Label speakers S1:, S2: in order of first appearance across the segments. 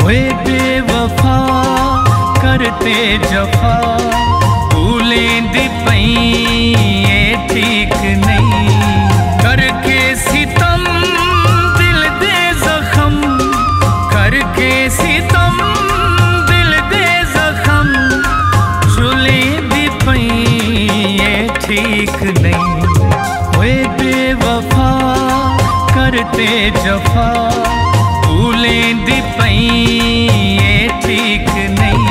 S1: वे बेवफा करते जफा भूलें दी पई ये ठीक नहीं करके सितम दिल दे जख्म करके सितम दिल दे जख्म झूलें दी पई ये ठीक नहीं वे बेवफा करते जफा भूलें दी पई ये ठीक नहीं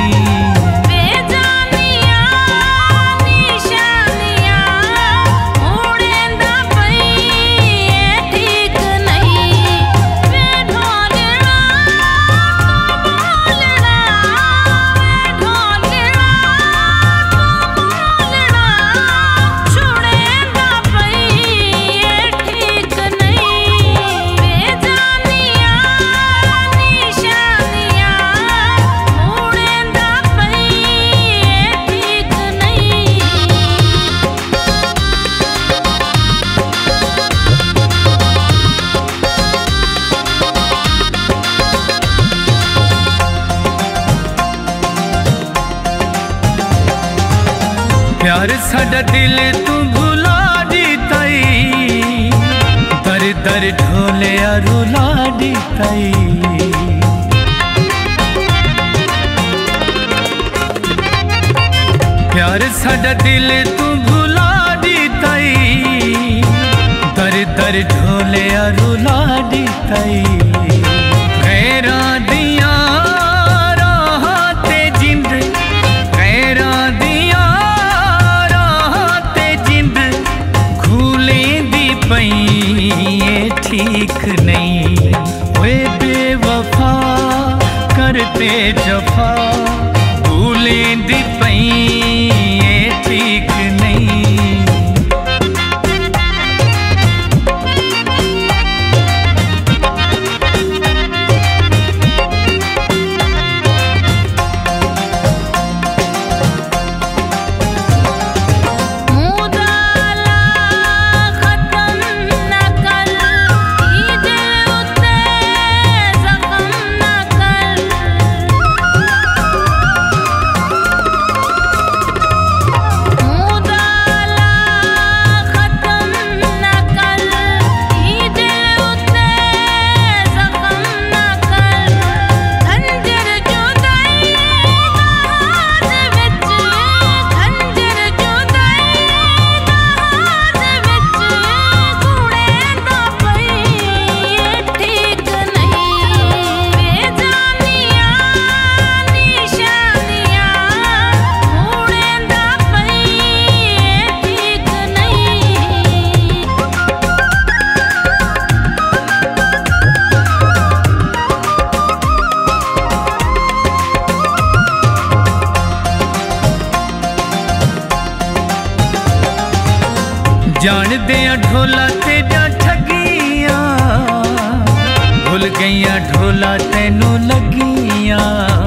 S1: प्यार साडा दिल तू भुला दीताई दर दर ढोले रुला दीताई प्यार साडा दिल तू भुला दीताई दर दर ढोले रुला दीताई गैरा दिया राहते जिंद गैरा दिया ये ठीक नहीं वे बेवफा करते जफा भूलें दी पई ये ठीक नहीं जान दिया ढोला ते जा ठगिया भुल गईया ढोला तेनू लगिया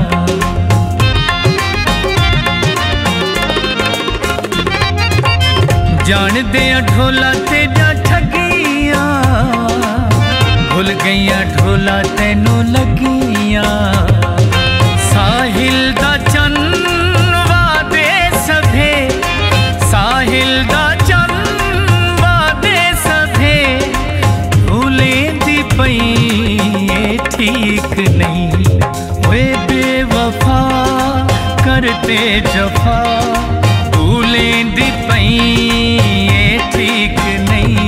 S1: जान दिया ढोला ते जा ठगिया भुल गईया ढोला तेनू लगिया साहिल दा चन वादे सभे साहिल दा ये ठीक नहीं वे बेवफा करते जफा भूलें दी पई ये ठीक नहीं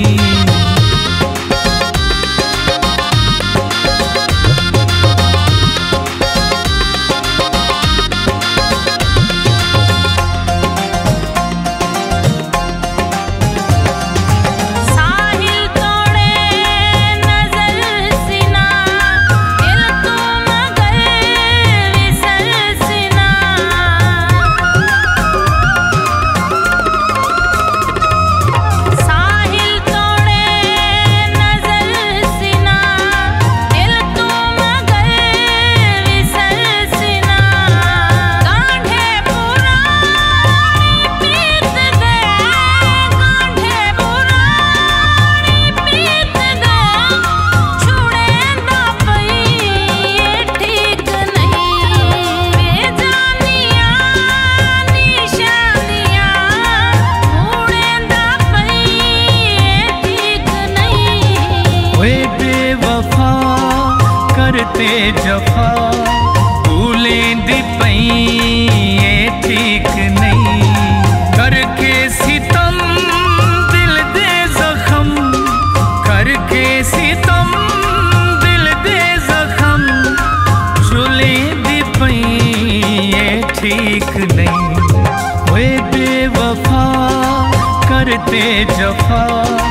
S1: भूलें दी पई ये ठीक नहीं। करके सितम दिल दे जख्म, करके सितम दिल दे जख्म, झूलें दी पई ये ठीक नहीं। वे बेवफा करते जफा